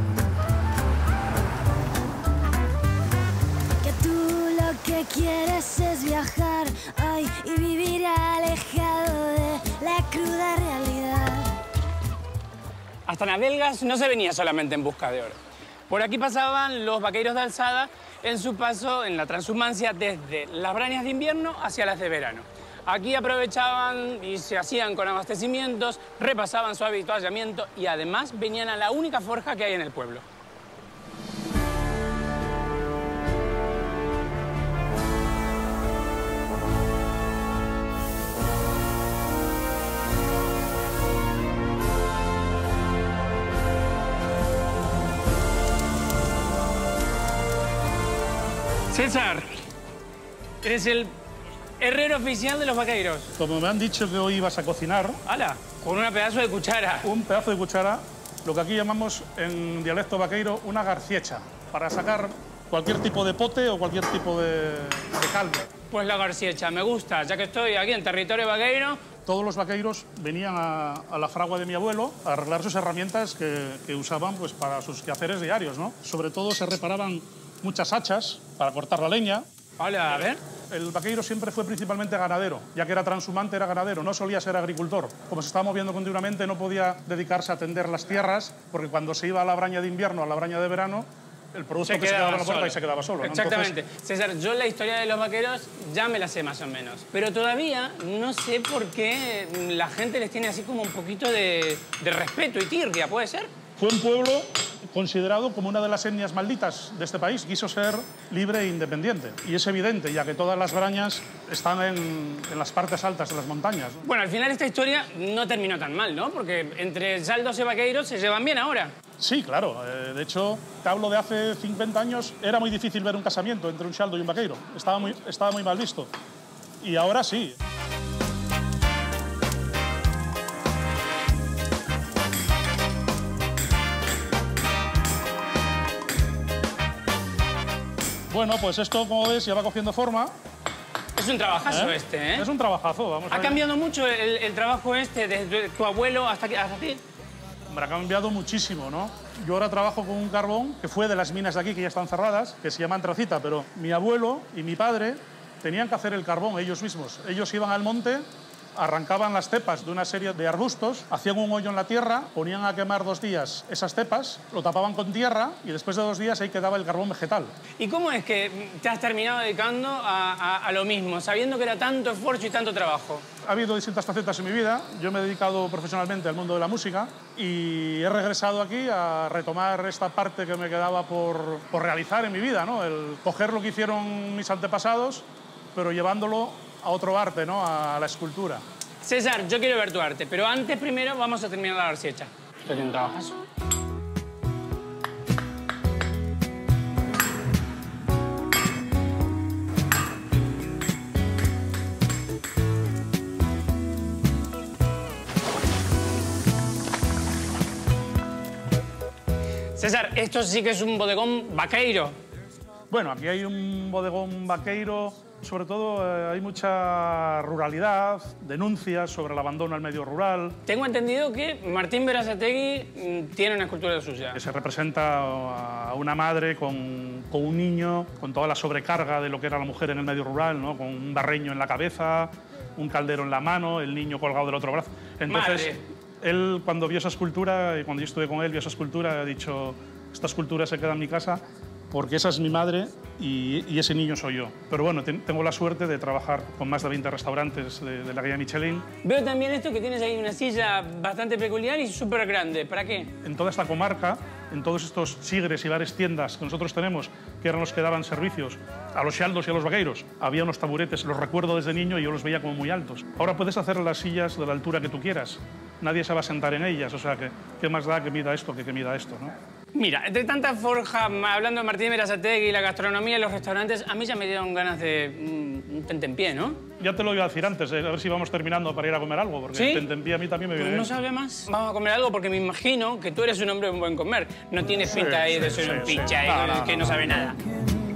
Que tú lo que quieres es viajar, ay, y vivir alejado de la cruda realidad. Hasta Navelgas no se venía solamente en busca de oro. Por aquí pasaban los vaqueros de alzada en su paso en la transhumancia desde las brañas de invierno hacia las de verano. Aquí aprovechaban y se hacían con abastecimientos, repasaban su habituallamiento y además venían a la única forja que hay en el pueblo. César, eres el herrero oficial de los vaqueiros. Como me han dicho que hoy ibas a cocinar... ¡Hala! Con un pedazo de cuchara. Un pedazo de cuchara, lo que aquí llamamos en dialecto vaqueiro una garciecha, para sacar cualquier tipo de pote o cualquier tipo de, de caldo. Pues la garciecha, me gusta, ya que estoy aquí en territorio vaqueiro. Todos los vaqueiros venían a, a la fragua de mi abuelo a arreglar sus herramientas que, que usaban pues, para sus quehaceres diarios, ¿no? Sobre todo se reparaban muchas hachas para cortar la leña. Hola, a ver. El vaqueiro siempre fue principalmente ganadero, ya que era transhumante, era ganadero, no solía ser agricultor. Como se estaba moviendo continuamente, no podía dedicarse a atender las tierras, porque cuando se iba a la braña de invierno, a la braña de verano, el producto Se que se quedaba en la quedaba puerta solo. y se quedaba solo, ¿no? Exactamente. Entonces, César, yo la historia de los vaqueros ya me la sé más o menos. Pero todavía no sé por qué la gente les tiene así como un poquito de, de respeto y tirria, ¿puede ser? fue un pueblo considerado como una de las etnias malditas de este país. Quiso ser libre e independiente. Y es evidente, ya que todas las brañas están en, en las partes altas de las montañas, ¿no? Bueno, al final esta historia no terminó tan mal, ¿no? Porque entre saldos y vaqueiros se llevan bien ahora. Sí, claro. Eh, de hecho, te hablo de hace cincuenta años, era muy difícil ver un casamiento entre un saldo y un vaqueiro. Estaba muy, estaba muy mal visto. Y ahora sí. Bueno, pues esto, como ves, ya va cogiendo forma. Es un trabajazo ¿Eh? este, ¿eh? Es un trabajazo, vamos a ¿Ha ver. cambiado mucho el, el trabajo este desde tu abuelo hasta aquí? Hasta aquí? Hombre, ha cambiado muchísimo, ¿no? Yo ahora trabajo con un carbón que fue de las minas de aquí, que ya están cerradas, que se llama antracita, pero mi abuelo y mi padre tenían que hacer el carbón ellos mismos. Ellos iban al monte, arrancaban las cepas de una serie de arbustos, hacían un hoyo en la tierra, ponían a quemar dos días esas cepas, lo tapaban con tierra y después de dos días ahí quedaba el carbón vegetal. ¿Y cómo es que te has terminado dedicando a, a, a lo mismo, sabiendo que era tanto esfuerzo y tanto trabajo? Ha habido distintas facetas en mi vida. Yo me he dedicado profesionalmente al mundo de la música y he regresado aquí a retomar esta parte que me quedaba por, por realizar en mi vida, ¿no? El coger lo que hicieron mis antepasados, pero llevándolo a otro arte, ¿no? A la escultura. César, yo quiero ver tu arte, pero antes primero vamos a terminar la garcía hecha. Esto tiene un trabajazo. César, esto sí que es un bodegón vaqueiro. Bueno, aquí hay un bodegón vaqueiro. Sobre todo eh, hay mucha ruralidad, denuncias sobre el abandono al medio rural. Tengo entendido que Martín Berasategui mm, tiene una escultura suya. Que se representa a una madre con, con un niño, con toda la sobrecarga de lo que era la mujer en el medio rural, ¿no? Con un barreño en la cabeza, un caldero en la mano, el niño colgado del otro brazo. Entonces, Madre. él cuando vio esa escultura, y cuando yo estuve con él, vio esa escultura, ha dicho, esta escultura se queda en mi casa porque esa es mi madre y, y ese niño soy yo. Pero bueno, ten, tengo la suerte de trabajar con más de veinte restaurantes de, de la guía Michelin. Veo también esto que tienes ahí una silla bastante peculiar y súper grande. ¿Para qué? En toda esta comarca, en todos estos chigres y bares tiendas que nosotros tenemos, que eran los que daban servicios a los xaldos y a los vaqueiros, había unos taburetes, los recuerdo desde niño y yo los veía como muy altos. Ahora puedes hacer las sillas de la altura que tú quieras. Nadie se va a sentar en ellas, o sea, que, ¿qué más da que mida esto que que mida esto, ¿no? Mira, entre tanta forja, hablando de Martín Berasategui y la gastronomía y los restaurantes, a mí ya me dieron ganas de mm, un tentempié, ¿no? Ya te lo iba a decir antes, eh, a ver si vamos terminando para ir a comer algo, porque ¿Sí? el tentempié a mí también me viene Pues no bien. sabe más. Vamos a comer algo porque me imagino que tú eres un hombre de un buen comer. No tienes Sí, pinta ahí de sí, ser sí, un sí. picha No, y no, que no, no sabe no. nada.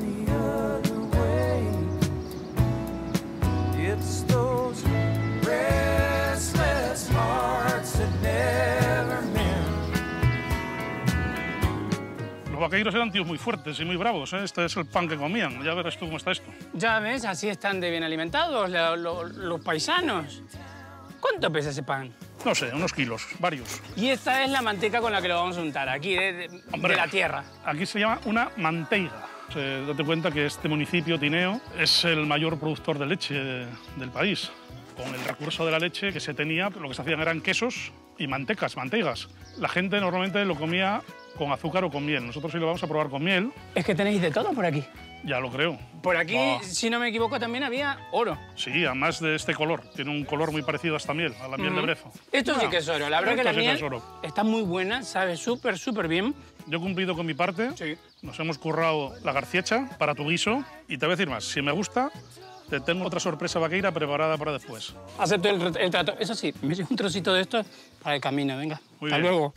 It's those restless hearts that never mend. Los vaqueiros eran tíos muy fuertes y muy bravos, ¿eh? Este es el pan que comían, ya verás tú cómo está esto. Ya ves, así están de bien alimentados la- lo- los paisanos. ¿Cuánto pesa ese pan? No sé, unos kilos, varios. Y esta es la manteca con la que lo vamos a untar, aquí, de, de- Hombre, de la tierra. Aquí se llama una manteiga. Eh, date cuenta que este municipio, Tineo, es el mayor productor de leche de- del país. Con el recurso de la leche que se tenía, lo que se hacían eran quesos y mantecas, manteigas. La gente normalmente lo comía con azúcar o con miel. Nosotros sí lo vamos a probar con miel. Es que tenéis de todo por aquí. Ya lo creo. Por aquí, Ah. si no me equivoco, también había oro. Sí, además de este color. Tiene un color muy parecido a esta miel, a la miel de Ujú. brezo. Esto sí Bueno, que es oro. La verdad que esto la sí que miel es oro. está muy buena, sabe súper, súper bien. Yo he cumplido con mi parte. Sí. Nos hemos currado la garciecha para tu guiso. Y te voy a decir más, si me gusta, te tengo otra sorpresa vaqueira preparada para después. Acepto el, el trato. Eso sí, me llevo un trocito de esto para el camino. Venga, Muy hasta bien. luego.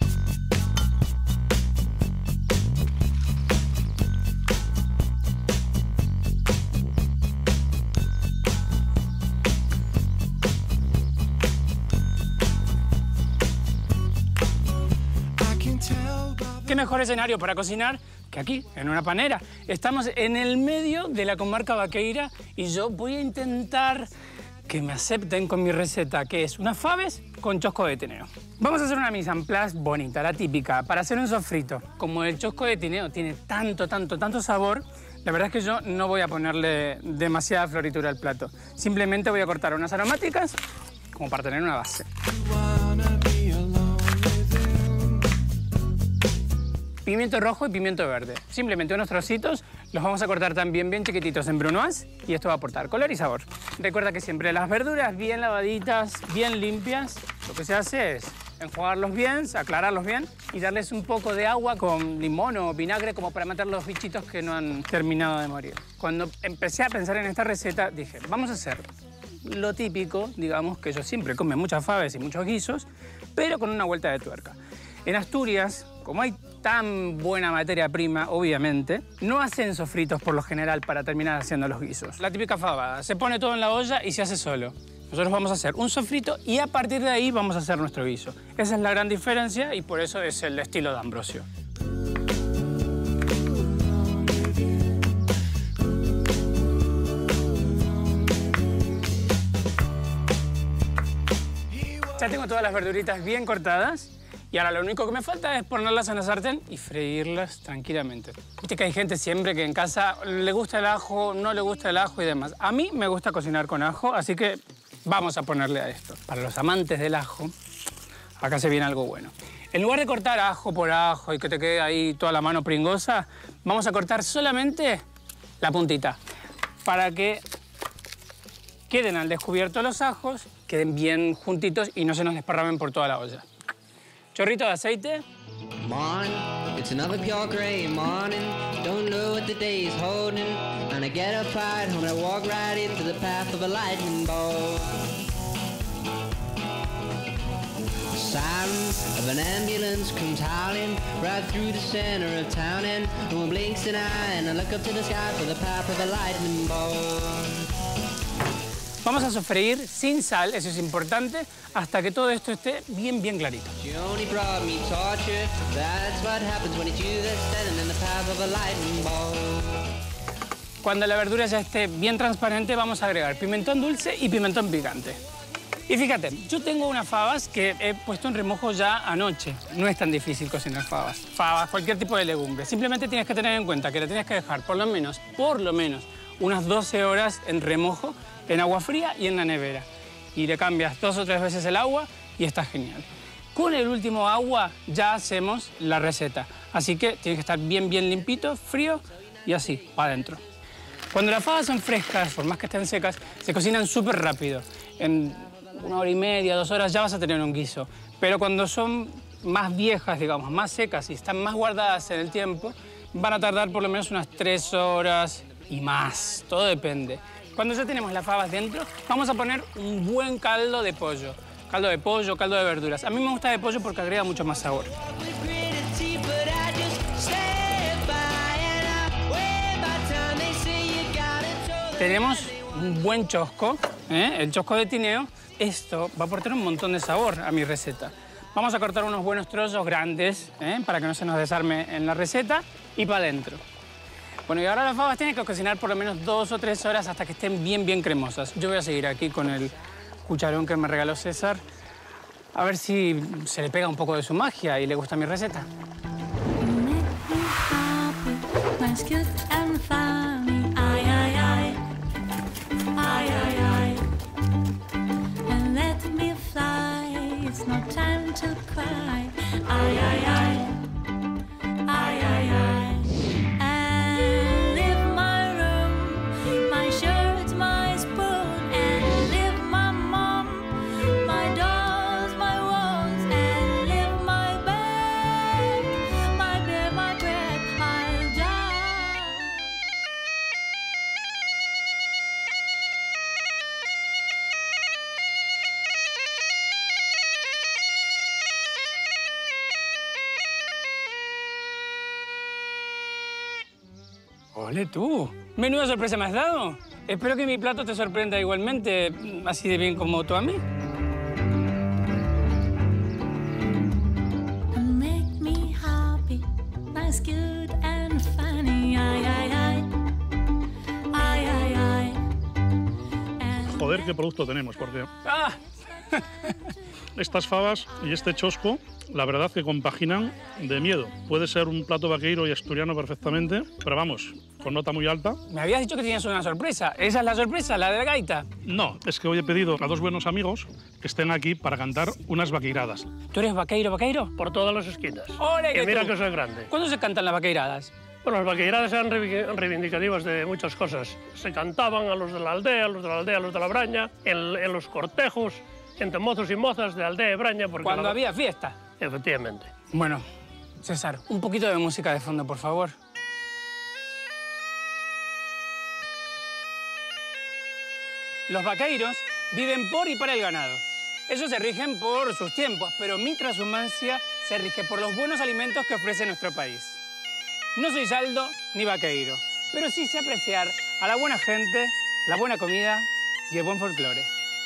¿Qué mejor escenario para cocinar que aquí, en una panera? Estamos en el medio de la comarca vaqueira y yo voy a intentar que me acepten con mi receta, que es unas faves con chosco de tineo. Vamos a hacer una mise en place bonita, la típica, para hacer un sofrito. Como el chosco de tineo tiene tanto, tanto, tanto sabor, la verdad es que yo no voy a ponerle demasiada floritura al plato. Simplemente voy a cortar unas aromáticas como para tener una base. Pimiento rojo y pimiento verde. Simplemente unos trocitos, los vamos a cortar también bien chiquititos en brunoise y esto va a aportar color y sabor. Recuerda que siempre las verduras bien lavaditas, bien limpias, lo que se hace es enjuagarlos bien, aclararlos bien y darles un poco de agua con limón o vinagre como para matar los bichitos que no han terminado de morir. Cuando empecé a pensar en esta receta dije, vamos a hacer lo típico, digamos, que ellos siempre comen muchas faves y muchos guisos, pero con una vuelta de tuerca. En Asturias, como hay tan buena materia prima, obviamente, no hacen sofritos por lo general para terminar haciendo los guisos. La típica fabada, se pone todo en la olla y se hace solo. Nosotros vamos a hacer un sofrito y a partir de ahí vamos a hacer nuestro guiso. Esa es la gran diferencia y por eso es el estilo de Ambrosio. Ya tengo todas las verduritas bien cortadas y ahora lo único que me falta es ponerlas en la sartén y freírlas tranquilamente. Viste que hay gente siempre que en casa le gusta el ajo, no le gusta el ajo y demás. A mí me gusta cocinar con ajo, así que vamos a ponerle a esto. Para los amantes del ajo, acá se viene algo bueno. En lugar de cortar ajo por ajo y que te quede ahí toda la mano pringosa, vamos a cortar solamente la puntita para que queden al descubierto los ajos, queden bien juntitos y no se nos desparramen por toda la olla. Chorrito de aceite. Morning, it's another pure gray morning. Don't know what the day is holding. And I get up right home and I walk right into the path of a lightning bolt. The sirens of an ambulance comes howling right through the center of town, and no one blinks an eye, and I look up to the sky for the path of a lightning bolt. Vamos a sofreír sin sal, eso es importante, hasta que todo esto esté bien, bien clarito. Cuando la verdura ya esté bien transparente, vamos a agregar pimentón dulce y pimentón picante. Y fíjate, yo tengo unas fabas que he puesto en remojo ya anoche. No es tan difícil cocinar fabas. Fabas, cualquier tipo de legumbre. Simplemente tienes que tener en cuenta que la tienes que dejar por lo menos, por lo menos, unas doce horas en remojo, en agua fría y en la nevera. Y le cambias dos o tres veces el agua y está genial. Con el último agua ya hacemos la receta. Así que tiene que estar bien, bien limpito, frío y así, para adentro. Cuando las fabas son frescas, por más que estén secas, se cocinan súper rápido. En una hora y media, dos horas ya vas a tener un guiso. Pero cuando son más viejas, digamos, más secas y están más guardadas en el tiempo, van a tardar por lo menos unas tres horas y más. Todo depende. Cuando ya tenemos las fabas dentro, vamos a poner un buen caldo de pollo. Caldo de pollo, caldo de verduras. A mí me gusta de pollo porque agrega mucho más sabor. Tenemos un buen chosco, ¿eh? El chosco de tineo. Esto va a aportar un montón de sabor a mi receta. Vamos a cortar unos buenos trozos grandes, ¿eh? Para que no se nos desarme en la receta y para adentro. Bueno, y ahora las fabas tienen que cocinar por lo menos dos o tres horas hasta que estén bien, bien cremosas. Yo voy a seguir aquí con el cucharón que me regaló César, a ver si se le pega un poco de su magia y le gusta mi receta. ¡Ole tú! Menuda sorpresa me has dado. Espero que mi plato te sorprenda igualmente, así de bien como tú a mí. Joder, qué producto tenemos, porque ¡Ah! estas fabas y este chosco, la verdad que compaginan de miedo. Puede ser un plato vaqueiro y asturiano perfectamente, pero vamos, con nota muy alta. Me habías dicho que tenías una sorpresa. ¿Esa es la sorpresa, la de la gaita? No, es que hoy he pedido a dos buenos amigos que estén aquí para cantar unas vaqueiradas. ¿Tú eres vaqueiro, vaqueiro? Por todas las esquinas. ¡Ole, Y mira tú! que soy grande. ¿Cuándo se cantan las vaqueiradas? Bueno, las vaqueiradas eran reivindic- reivindicativas de muchas cosas. Se cantaban a los de la aldea, a los de la aldea, a los de la braña, en, en los cortejos, entre mozos y mozas de aldea y braña. Porque Cuando la- había fiesta. Efectivamente. Bueno, César, un poquito de música de fondo, por favor. Los vaqueiros viven por y para el ganado. Ellos se rigen por sus tiempos, pero mi transhumancia se rige por los buenos alimentos que ofrece nuestro país. No soy saldo ni vaqueiro, pero sí sé apreciar a la buena gente, la buena comida y el buen folclore.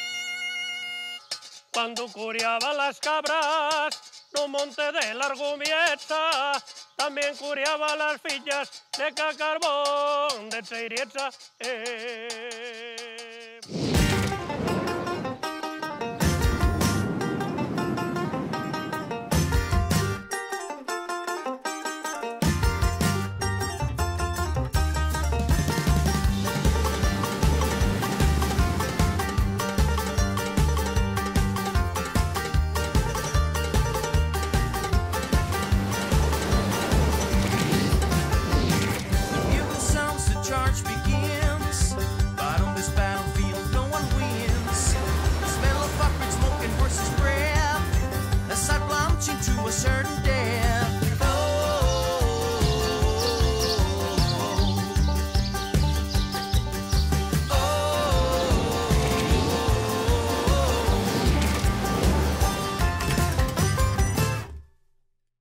Cuando curiaba las cabras, no monte de Largumieta, también curiaba las fillas de Cacarbón de Cheirieta. Eh.